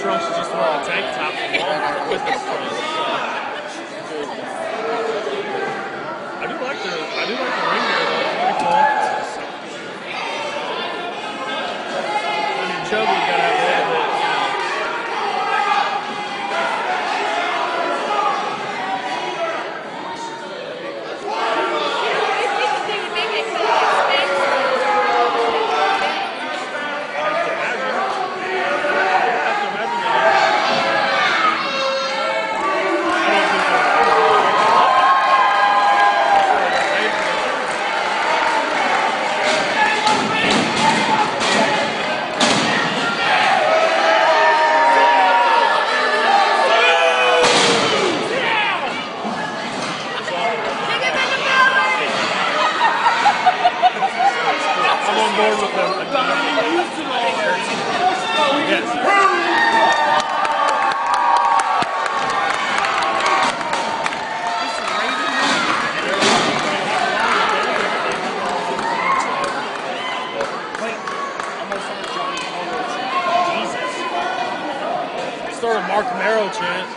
trunks is just wearing a tank top with his trunks. I do like the ring gear though. It's pretty cool. When you're chubby, you gotta have a little bit. I'm on board with them. Yes. Start a Mark Camaro chant.